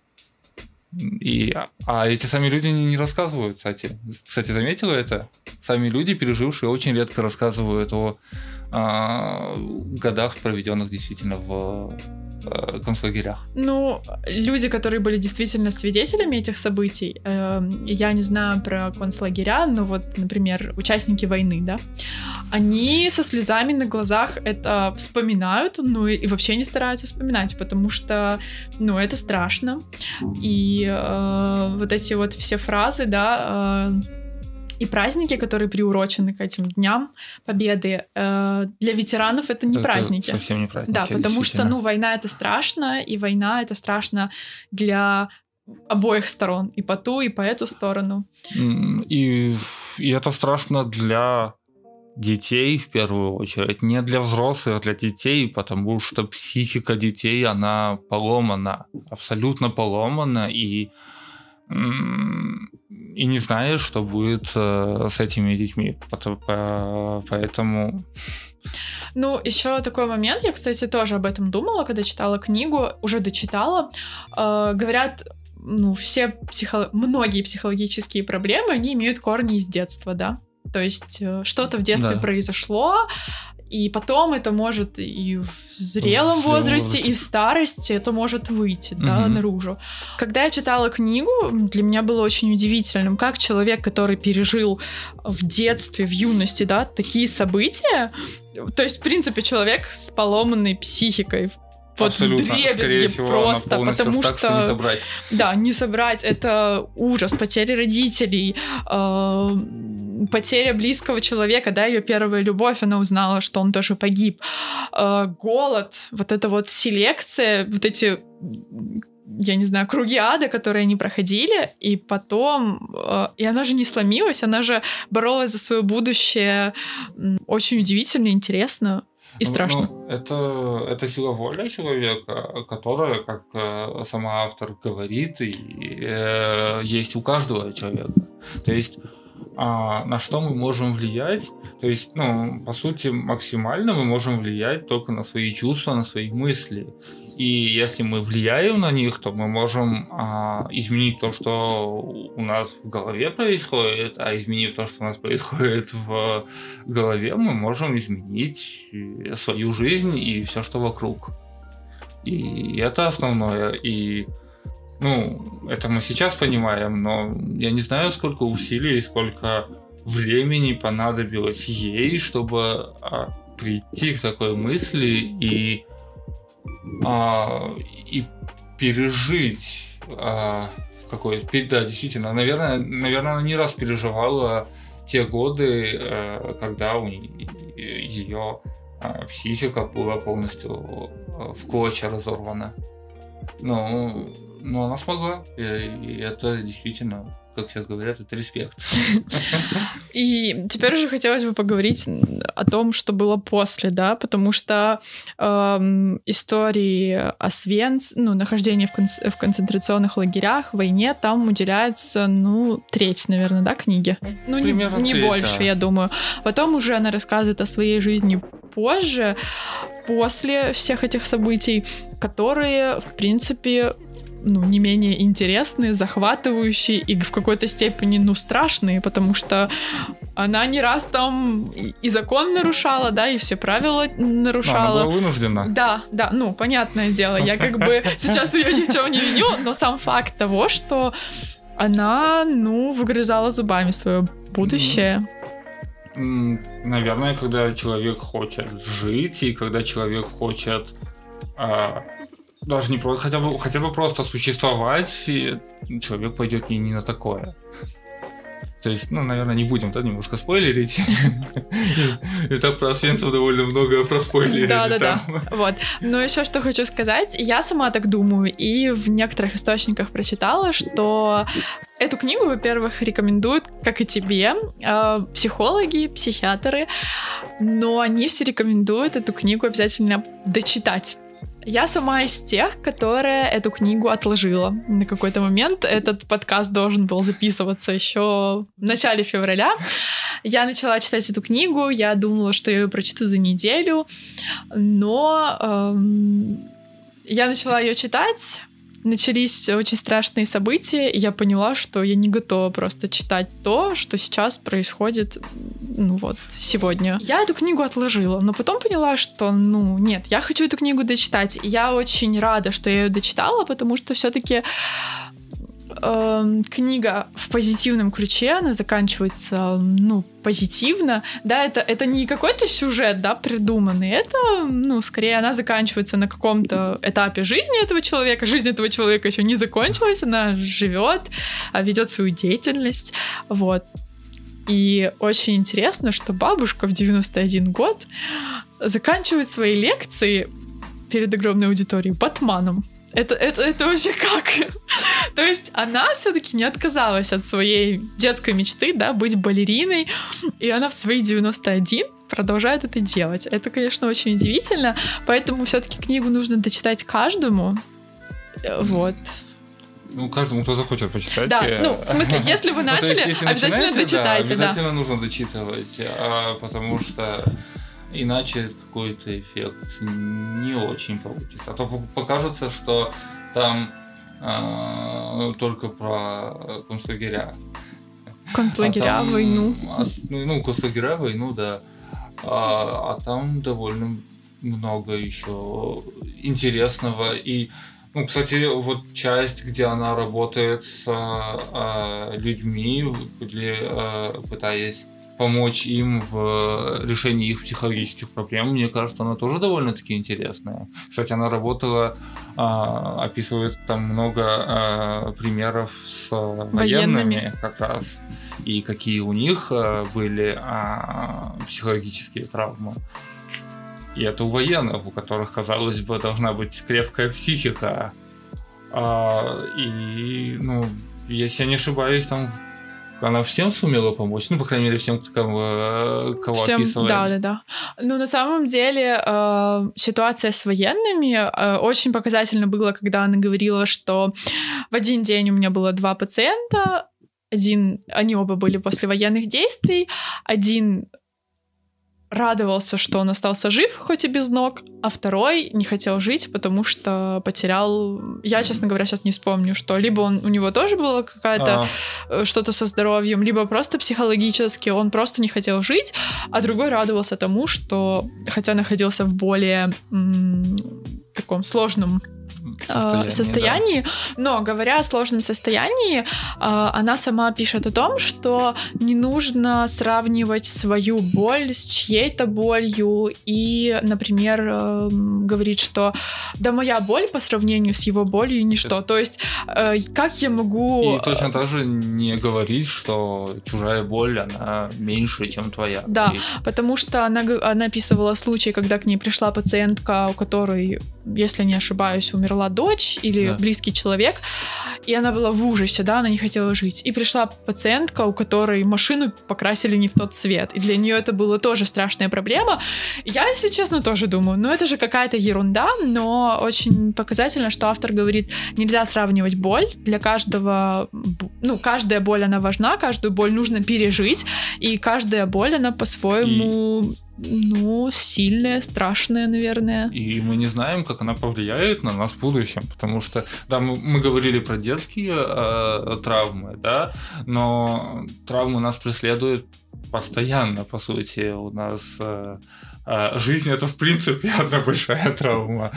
Speaker 2: И, а эти сами люди не, не рассказывают, кстати. Кстати, заметила это? Сами люди, пережившие, очень редко рассказывают о, о годах, проведенных действительно в э, концлагерях.
Speaker 1: Ну, люди, которые были действительно свидетелями этих событий, э, я не знаю про концлагеря, но вот, например, участники войны, да, они со слезами на глазах это вспоминают, ну и, и вообще не стараются вспоминать, потому что, ну, это страшно. И э, вот эти вот все фразы, да, э, и праздники, которые приурочены к этим дням Победы, э, для ветеранов это не это праздники.
Speaker 2: Совсем не праздники.
Speaker 1: Да, потому что, ну, война — это страшно, и война — это страшно для обоих сторон, и по ту, и по эту сторону.
Speaker 2: И, и это страшно для детей, в первую очередь, не для взрослых, а для детей, потому что психика детей, она поломана, абсолютно поломана, и, и не знаешь, что будет с этими детьми, поэтому...
Speaker 1: Ну, еще такой момент, я, кстати, тоже об этом думала, когда читала книгу, уже дочитала, э, говорят, ну, все психо... многие психологические проблемы, они имеют корни из детства, да. То есть что-то в детстве да. произошло, и потом это может и в зрелом в возрасте, возрасте, и в старости это может выйти, угу. да, наружу. Когда я читала книгу, для меня было очень удивительным, как человек, который пережил в детстве, в юности, да, такие события, то есть, в принципе, человек с поломанной психикой, вот
Speaker 2: абсолютно.
Speaker 1: Вдребезги просто, потому
Speaker 2: так,
Speaker 1: что,
Speaker 2: что не собрать.
Speaker 1: Да, не собрать, это ужас, потеря родителей, э, потеря близкого человека, да, ее первая любовь, она узнала, что он тоже погиб, э, голод, вот эта вот селекция, вот эти я не знаю, круги ада, которые они проходили, и потом... Э, и она же не сломилась, она же боролась за свое будущее. Очень удивительно, интересно и страшно.
Speaker 2: Ну, это, это сила воли человека, которая, как э, сама автор говорит, и, э, есть у каждого человека. То есть а на что мы можем влиять? То есть, ну, по сути, максимально мы можем влиять только на свои чувства, на свои мысли. И если мы влияем на них, то мы можем а, изменить то, что у нас в голове происходит, а изменив то, что у нас происходит в голове, мы можем изменить свою жизнь и все, что вокруг. И это основное. И ну, это мы сейчас понимаем, но я не знаю, сколько усилий, сколько времени понадобилось ей, чтобы а, прийти к такой мысли и, а, и пережить а, в какой-то... Да, действительно, наверное, наверное, она не раз переживала те годы, а, когда у ее а, психика была полностью в клочья разорвана. Ну... Но она смогла, и, и это действительно, как сейчас говорят, это респект.
Speaker 1: И теперь уже хотелось бы поговорить о том, что было после, да, потому что эм, истории Освенц... ну, нахождение в, кон- в концентрационных лагерях, войне, там уделяется, ну, треть, наверное, да, книги? Ну, не, не треть, больше, да. Я думаю. Потом уже она рассказывает о своей жизни позже, после всех этих событий, которые, в принципе... ну, не менее интересные, захватывающие и в какой-то степени, ну, страшные, потому что она не раз там и закон нарушала, да, и все правила нарушала.
Speaker 2: Она была вынуждена.
Speaker 1: Да, да, ну, понятное дело, я как бы сейчас ее ни в чем не виню, но сам факт того, что она, ну, выгрызала зубами свое будущее.
Speaker 2: Наверное, когда человек хочет жить, и когда человек хочет... А... даже не просто, хотя бы, хотя бы просто существовать, и человек пойдет не, не на такое. То есть, ну, наверное, не будем, да, немножко спойлерить. И так про Освенцим довольно много проспойлерили.
Speaker 1: Да-да-да, вот. Но еще что хочу сказать, я сама так думаю, и в некоторых источниках прочитала, что эту книгу, во-первых, рекомендуют, как и тебе, психологи, психиатры, но они все рекомендуют эту книгу обязательно дочитать. Я сама из тех, которая эту книгу отложила на какой-то момент. Этот подкаст должен был записываться еще в начале февраля. Я начала читать эту книгу, я думала, что я ее прочту за неделю, но эм, я начала ее читать. Начались очень страшные события, и я поняла, что я не готова просто читать то, что сейчас происходит, ну вот, сегодня. Я эту книгу отложила, но потом поняла, что, ну, нет, я хочу эту книгу дочитать. И я очень рада, что я ее дочитала, потому что все-таки э, книга в позитивном ключе, она заканчивается, ну, позитивно. Да, это, это не какой-то сюжет, да, придуманный, это, ну, скорее она заканчивается на каком-то этапе жизни этого человека. Жизнь этого человека еще не закончилась, она живет, ведет свою деятельность, вот. И очень интересно, что бабушка в девяносто один год заканчивает свои лекции перед огромной аудиторией Батманом. Это, это, это вообще как? То есть она все-таки не отказалась от своей детской мечты, да, быть балериной, и она в свои девяносто один продолжает это делать. Это, конечно, очень удивительно, поэтому все-таки книгу нужно дочитать каждому. Вот.
Speaker 2: Ну, каждому, кто захочет почитать.
Speaker 1: Да, ну, в смысле, если вы начали, ну, есть, если обязательно дочитайте.
Speaker 2: Да, обязательно да. нужно дочитывать, а, потому что иначе какой-то эффект не очень получится. А то покажется, что там а, только про концлагеря.
Speaker 1: Концлагеря, а там, войну.
Speaker 2: А, ну, концлагеря, войну, да. А, а там довольно много еще интересного. И, ну, кстати, вот часть, где она работает с а, людьми, или а, пытаясь помочь им в решении их психологических проблем, мне кажется, она тоже довольно-таки интересная. Кстати, она работала, а, описывает там много а, примеров с военными, военными как раз, и какие у них а, были а, психологические травмы. И это у военных, у которых, казалось бы, должна быть крепкая психика, А, и, ну, если я не ошибаюсь, там она всем сумела помочь, ну, по крайней мере, всем, кого, кого
Speaker 1: всем,
Speaker 2: описывает.
Speaker 1: Да, да, да. Ну, на самом деле, э, ситуация с военными э, очень показательно было, когда она говорила, что в один день у меня было два пациента, один, они оба были после военных действий, один радовался, что он остался жив, хоть и без ног, а второй не хотел жить, потому что потерял... Я, честно говоря, сейчас не вспомню, что либо он, у него тоже было какая-то а. что-то со здоровьем, либо просто психологически он просто не хотел жить, а другой радовался тому, что, хотя находился в более м- таком сложном состоянии, состоянии да. Но говоря о сложном состоянии, она сама пишет о том, что не нужно сравнивать свою боль с чьей-то болью и, например, говорит, что да моя боль по сравнению с его болью ничто. То есть как я могу...
Speaker 2: И точно так же не говорить, что чужая боль, она меньше, чем твоя.
Speaker 1: Да,
Speaker 2: и...
Speaker 1: потому что она, она описывала случай, когда к ней пришла пациентка, у которой, если не ошибаюсь, умерла дочь или да. близкий человек, и она была в ужасе, да, она не хотела жить. И пришла пациентка, у которой машину покрасили не в тот цвет, и для нее это была тоже страшная проблема. Я, если честно, тоже думаю, ну это же какая-то ерунда, но очень показательно, что автор говорит, нельзя сравнивать боль, для каждого, ну, каждая боль, она важна, каждую боль нужно пережить, и каждая боль, она по-своему... И... Ну, сильная, страшная, наверное.
Speaker 2: И мы не знаем, как она повлияет на нас в будущем, потому что, да, мы, мы говорили про детские э, травмы, да, но травмы нас преследуют постоянно, по сути. У нас э, э, жизнь — это, в принципе, одна большая травма.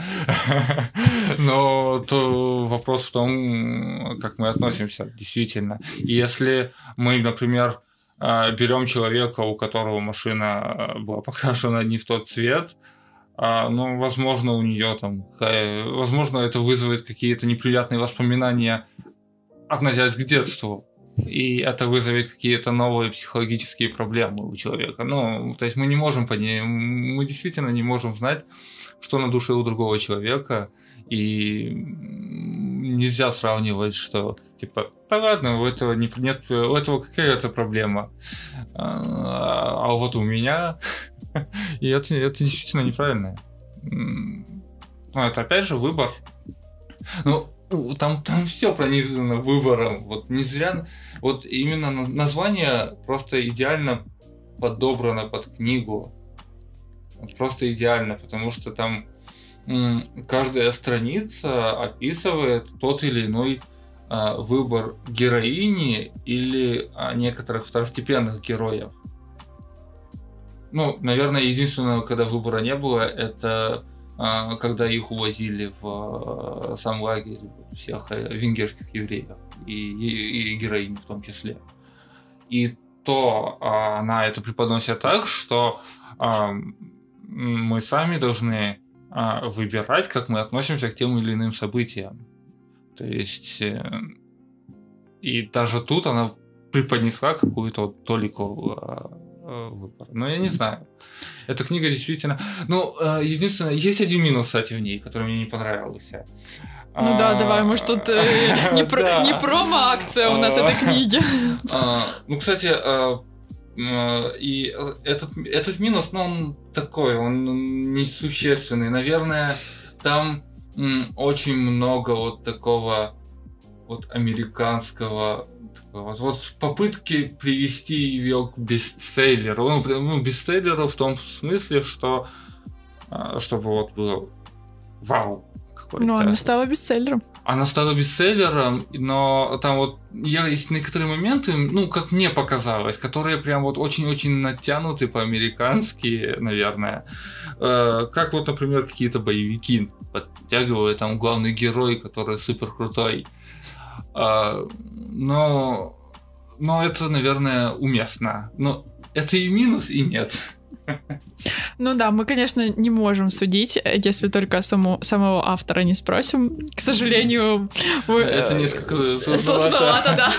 Speaker 2: Но то вопрос в том, как мы относимся, действительно. И если мы, например, берем человека, у которого машина была покрашена не в тот цвет, ну, возможно, у нее там, возможно, это вызовет какие-то неприятные воспоминания, относясь к детству, и это вызовет какие-то новые психологические проблемы у человека. Ну, то есть мы не можем понять, мы действительно не можем знать, что на душе у другого человека, и нельзя сравнивать, что типа, да ладно, у этого не, нет, у этого какая-то проблема, а, а вот у меня, и это, это действительно неправильно. Ну, это опять же выбор. Ну, там, там все пронизано выбором. Вот не зря, вот именно название просто идеально подобрано под книгу. Вот просто идеально, потому что там каждая страница описывает тот или иной а, выбор героини или а, некоторых второстепенных героев. Ну, наверное, единственное, когда выбора не было, это а, когда их увозили в а, сам лагерь всех венгерских евреев и, и, и героини в том числе. И то а, она это преподносит так, что а, мы сами должны выбирать, как мы относимся к тем или иным событиям. То есть э, и даже тут она преподнесла какую-то вот толику э, выбора. Но я не знаю. Эта книга действительно... Ну, э, единственное, есть один минус, кстати, в ней, который мне не понравился.
Speaker 1: Ну а, да, давай, может, тут э, не, про, да. не промо-акция у нас этой книги.
Speaker 2: А, ну, кстати, э, и этот, этот минус, ну, он такой, он несущественный. Наверное, там м, очень много вот такого вот американского, вот, вот попытки привести ее к бестселлеру. Ну, ну, бестселлеру в том смысле, что чтобы вот было вау.
Speaker 1: Ну, она стала бестселлером.
Speaker 2: Она стала бестселлером, но там вот есть некоторые моменты, ну, как мне показалось, которые прям вот очень-очень натянуты по-американски, наверное. Э, как вот, например, какие-то боевики подтягивают, там главный герой, который супер крутой. Э, но, но это, наверное, уместно. Но это и минус, и нет.
Speaker 1: Ну да, мы, конечно, не можем судить, если только саму, самого автора не спросим. К сожалению, вы...
Speaker 2: Это несколько сложновато.
Speaker 1: Сложновато, да.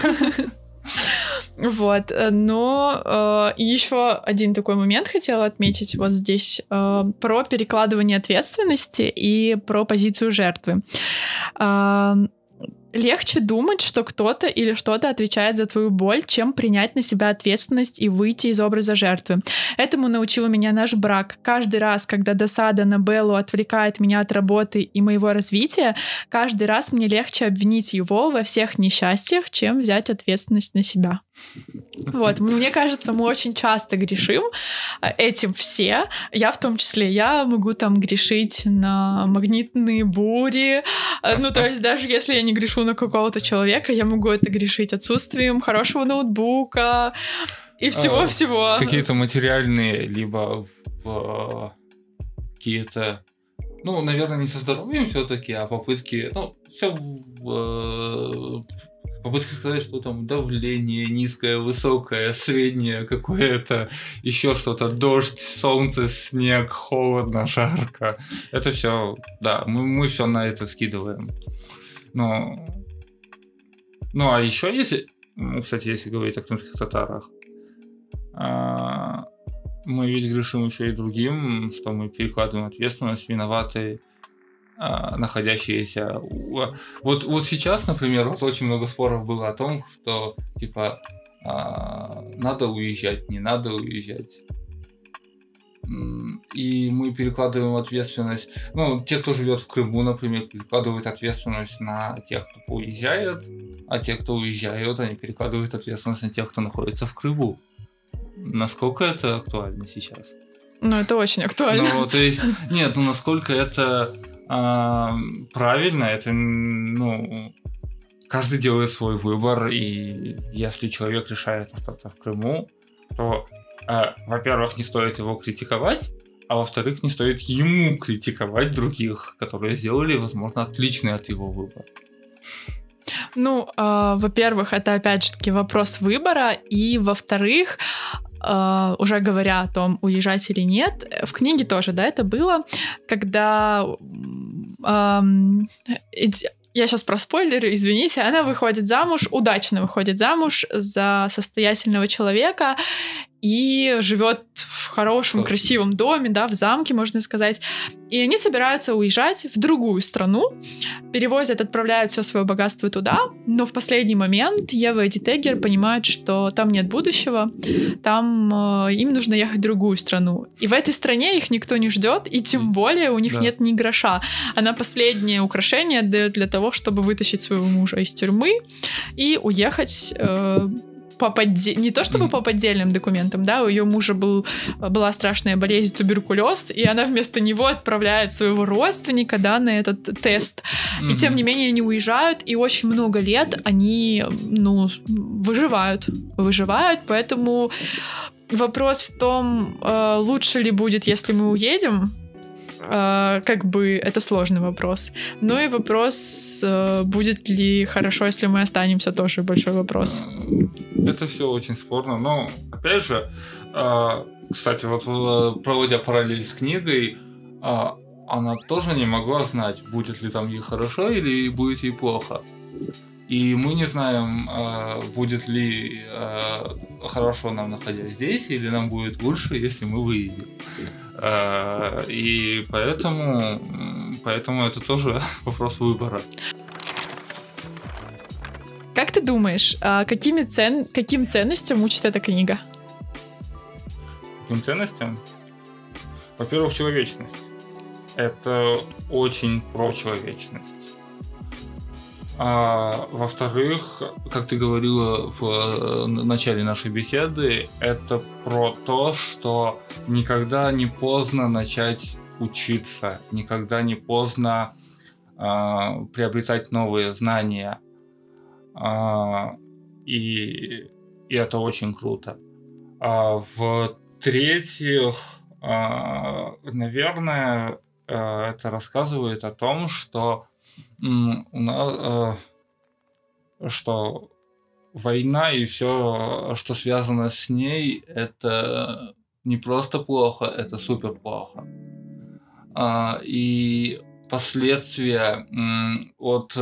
Speaker 1: Вот, но э, еще один такой момент хотела отметить вот здесь э, про перекладывание ответственности и про позицию жертвы. Э, легче думать, что кто-то или что-то отвечает за твою боль, чем принять на себя ответственность и выйти из образа жертвы. Этому научил меня наш брак. Каждый раз, когда досада на Беллу отвлекает меня от работы и моего развития, каждый раз мне легче обвинить его во всех несчастьях, чем взять ответственность на себя. Вот, мне кажется, мы очень часто грешим этим все. Я в том числе, я могу там грешить на магнитные бури. Ну, то есть даже если я не грешу на какого-то человека, я могу это грешить отсутствием хорошего ноутбука и всего-всего.
Speaker 2: А, какие-то материальные, либо в, какие-то, ну, наверное, не со здоровьем все-таки, а попытки, ну, все в... Попытка сказать, что там давление низкое, высокое, среднее какое-то, еще что-то, дождь, солнце, снег, холодно, жарко. Это все, да, мы, мы все на это скидываем. Но, ну, а еще если, ну, кстати, если говорить о крымских татарах, а, мы ведь грешим еще и другим, что мы перекладываем ответственность, виноваты находящиеся... Вот, вот сейчас, например, вот очень много споров было о том, что, типа, надо уезжать, не надо уезжать. И мы перекладываем ответственность... Ну, те, кто живет в Крыму, например, перекладывают ответственность на тех, кто уезжает, а те, кто уезжают, они перекладывают ответственность на тех, кто находится в Крыму. Насколько это актуально сейчас?
Speaker 1: Ну, это очень актуально.
Speaker 2: Ну, то есть... Нет, ну, насколько это... А, правильно, это, ну, каждый делает свой выбор, и если человек решает остаться в Крыму, то, а, во-первых, не стоит его критиковать, а во-вторых, не стоит ему критиковать других, которые сделали, возможно, отличный от его выбора.
Speaker 1: Ну, э, во-первых, это опять же таки вопрос выбора, и во-вторых, Uh, уже говоря о том, уезжать или нет, в книге тоже, да, это было, когда um, я сейчас проспойлерю, извините, она выходит замуж, удачно выходит замуж за состоятельного человека и живет в хорошем, красивом доме, да, в замке, можно сказать. И они собираются уезжать в другую страну, перевозят, отправляют все свое богатство туда, но в последний момент Ева и Эдит Эггер понимают, что там нет будущего, там э, им нужно ехать в другую страну. И в этой стране их никто не ждет, и тем более у них да. нет ни гроша. Она последнее украшение отдает для того, чтобы вытащить своего мужа из тюрьмы и уехать... Э, по подде... не то чтобы по поддельным документам, да, у ее мужа был, была страшная болезнь, туберкулез, и она вместо него отправляет своего родственника, да, на этот тест. Mm-hmm. И тем не менее они уезжают, и очень много лет они, ну, выживают. Выживают, поэтому вопрос в том, лучше ли будет, если мы уедем. Uh, как бы это сложный вопрос. Ну и вопрос, uh, будет ли хорошо, если мы останемся, тоже большой вопрос.
Speaker 2: Это все очень спорно, но опять же, uh, кстати, вот проводя параллель с книгой, uh, она тоже не могла знать, будет ли там ей хорошо или будет ей плохо. И мы не знаем, uh, будет ли uh, хорошо нам находясь здесь, или нам будет лучше, если мы выйдем. Uh, и поэтому, поэтому это тоже вопрос выбора.
Speaker 1: Как ты думаешь, какими цен... каким ценностям учит эта книга?
Speaker 2: Каким ценностям? Во-первых, человечность. Это очень про человечность. А, во-вторых, как ты говорила в начале нашей беседы, это про то, что никогда не поздно начать учиться, никогда не поздно а, приобретать новые знания. А, и, и это очень круто. А, в-третьих, а, наверное, это рассказывает о том, что у нас, что война и все, что связано с ней, это не просто плохо, это супер плохо. И последствия от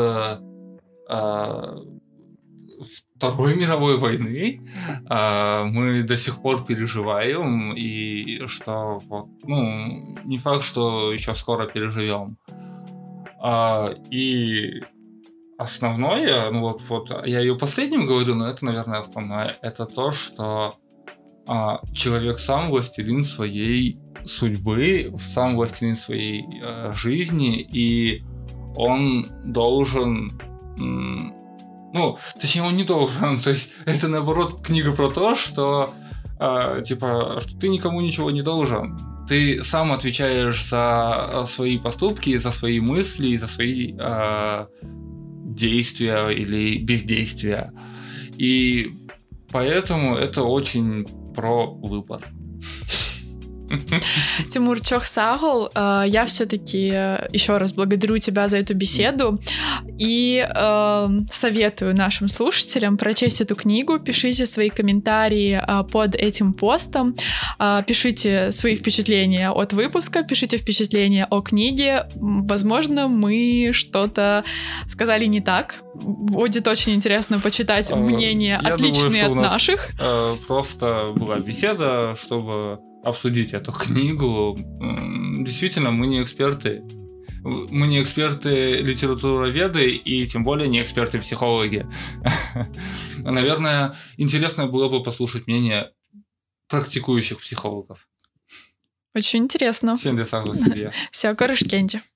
Speaker 2: Второй мировой войны мы до сих пор переживаем, и что вот, ну, не факт, что еще скоро переживем. А, и основное, ну вот, вот я ее последним говорю, но это, наверное, основное, это то, что а, человек сам властелин своей судьбы, сам властелин своей э, жизни, и он должен, м, ну, точнее, он не должен, то есть это, наоборот, книга про то, что, э, типа, что ты никому ничего не должен. Ты сам отвечаешь за свои поступки, за свои мысли, за свои э, действия или бездействия. И поэтому это очень про выбор.
Speaker 1: Тимур Чохсагл, я все-таки еще раз благодарю тебя за эту беседу и э, советую нашим слушателям прочесть эту книгу. Пишите свои комментарии э, под этим постом, э, пишите свои впечатления от выпуска, пишите впечатления о книге. Возможно, мы что-то сказали не так. Будет очень интересно почитать мнения
Speaker 2: Я
Speaker 1: отличные
Speaker 2: думаю,
Speaker 1: от наших.
Speaker 2: Э, просто была беседа, чтобы обсудить эту книгу. Действительно, мы не эксперты. Мы не эксперты литературоведы и тем более не эксперты-психологи. Наверное, интересно было бы послушать мнение практикующих психологов.
Speaker 1: Очень интересно.
Speaker 2: Сенде сагу себе.
Speaker 1: Все, корышкенди.